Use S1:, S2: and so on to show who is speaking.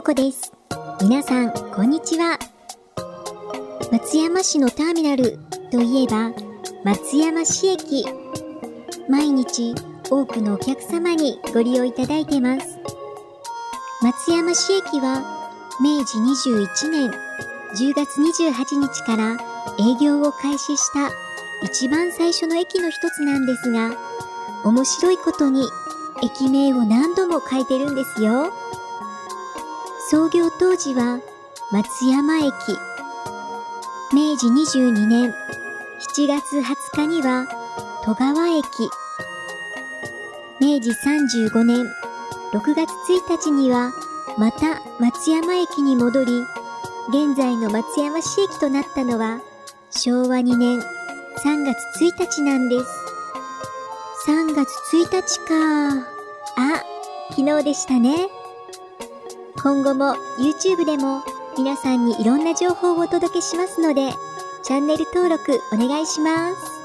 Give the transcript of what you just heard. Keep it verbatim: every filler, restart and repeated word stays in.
S1: の子です。皆さん、こんにちは。松山市のターミナルといえば、松山市駅。毎日、多くのお客様にご利用いただいてます。松山市駅は、めいじにじゅういちねんじゅうがつにじゅうはちにちから営業を開始した一番最初の駅の一つなんですが、面白いことに駅名を何度も変えてるんですよ。創業当時は松山駅。めいじにじゅうにねんしちがつはつかには戸川駅。めいじさんじゅうごねんろくがつついたちにはまた松山駅に戻り、現在の松山市駅となったのはしょうわにねんさんがつついたちなんです。さんがつついたちか。あ、昨日でしたね。今後も YouTube でも皆さんにいろんな情報をお届けしますので、チャンネル登録お願いします。